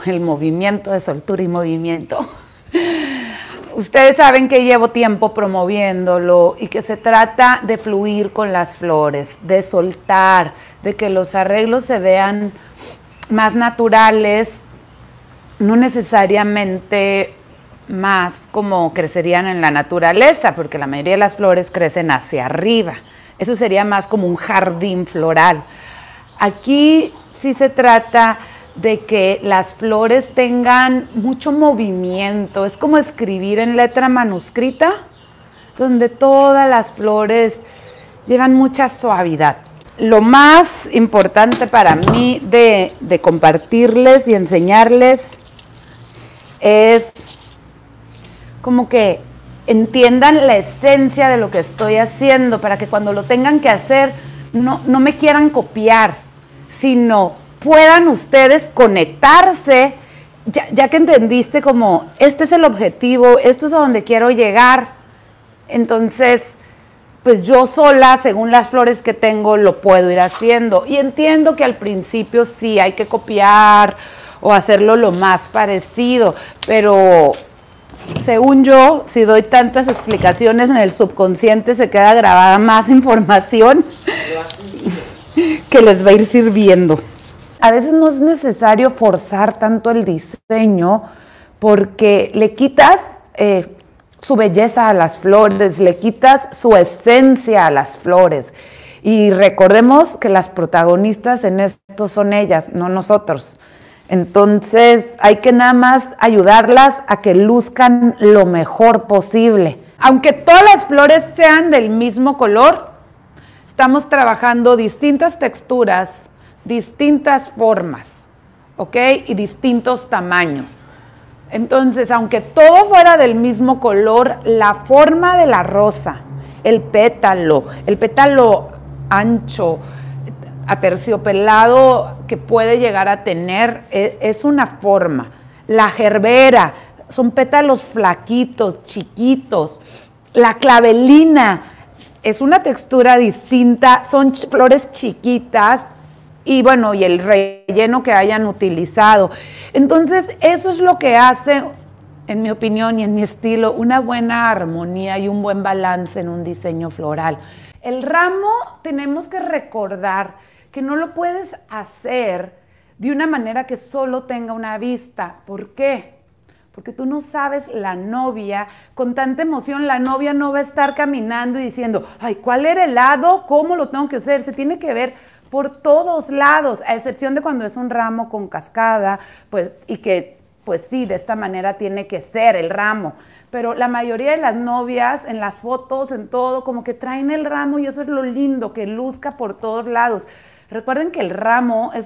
el movimiento de soltura y movimiento. Ustedes saben que llevo tiempo promoviéndolo y que se trata de fluir con las flores, de soltar, de que los arreglos se vean más naturales, no necesariamente más como crecerían en la naturaleza, porque la mayoría de las flores crecen hacia arriba. Eso sería más como un jardín floral. Aquí sí se trata de que las flores tengan mucho movimiento. Es como escribir en letra manuscrita, donde todas las flores llevan mucha suavidad. Lo más importante para mí de compartirles y enseñarles es como que entiendan la esencia de lo que estoy haciendo, para que cuando lo tengan que hacer no me quieran copiar, sino puedan ustedes conectarse, ya que entendiste como este es el objetivo, esto es a donde quiero llegar. Entonces, pues yo sola, según las flores que tengo, lo puedo ir haciendo. Y entiendo que al principio sí hay que copiar o hacerlo lo más parecido, pero según yo, si doy tantas explicaciones en el subconsciente, se queda grabada más información que les va a ir sirviendo. A veces no es necesario forzar tanto el diseño porque le quitas su belleza a las flores, le quitas su esencia a las flores. Y recordemos que las protagonistas en esto son ellas, no nosotros. Entonces hay que nada más ayudarlas a que luzcan lo mejor posible. Aunque todas las flores sean del mismo color, estamos trabajando distintas texturas, distintas formas, ¿ok? Y distintos tamaños. Entonces, aunque todo fuera del mismo color, la forma de la rosa, el pétalo ancho, aterciopelado que puede llegar a tener, es una forma. La gerbera, son pétalos flaquitos, chiquitos. La clavelina es una textura distinta, son flores chiquitas y bueno, y el relleno que hayan utilizado. Entonces, eso es lo que hace, en mi opinión y en mi estilo, una buena armonía y un buen balance en un diseño floral. El ramo tenemos que recordar que no lo puedes hacer de una manera que solo tenga una vista. ¿Por qué? Porque tú no sabes la novia, con tanta emoción la novia no va a estar caminando y diciendo, ay, ¿cuál era el lado? ¿Cómo lo tengo que hacer? Se tiene que ver por todos lados, a excepción de cuando es un ramo con cascada, pues, y que, pues sí, de esta manera tiene que ser el ramo. Pero la mayoría de las novias, en las fotos, en todo, como que traen el ramo y eso es lo lindo, que luzca por todos lados. Recuerden que el ramo es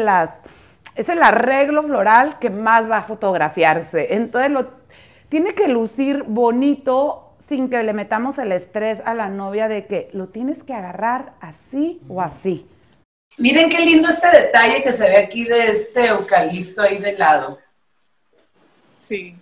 es el arreglo floral que más va a fotografiarse. Entonces, tiene que lucir bonito sin que le metamos el estrés a la novia de que lo tienes que agarrar así o así. Miren qué lindo este detalle que se ve aquí de este eucalipto ahí de lado. Sí.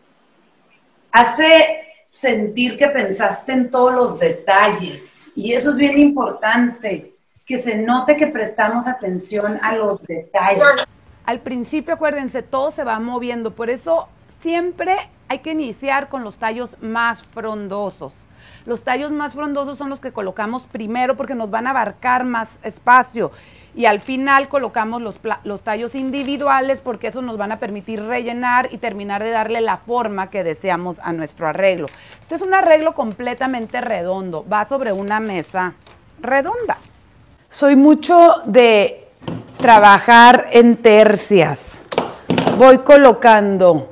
Hace sentir que pensaste en todos los detalles y eso es bien importante, que se note que prestamos atención a los detalles. Al principio, acuérdense, todo se va moviendo, por eso siempre hay que iniciar con los tallos más frondosos. Los tallos más frondosos son los que colocamos primero porque nos van a abarcar más espacio y al final colocamos los tallos individuales porque esos nos van a permitir rellenar y terminar de darle la forma que deseamos a nuestro arreglo. Este es un arreglo completamente redondo, va sobre una mesa redonda. Soy mucho de trabajar en tercias. Voy colocando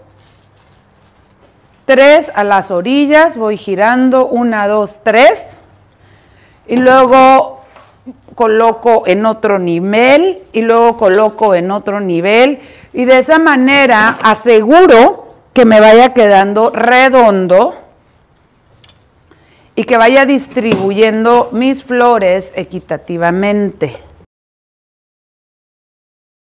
3 a las orillas, voy girando 1, 2, 3 y luego coloco en otro nivel y luego coloco en otro nivel y de esa manera aseguro que me vaya quedando redondo y que vaya distribuyendo mis flores equitativamente.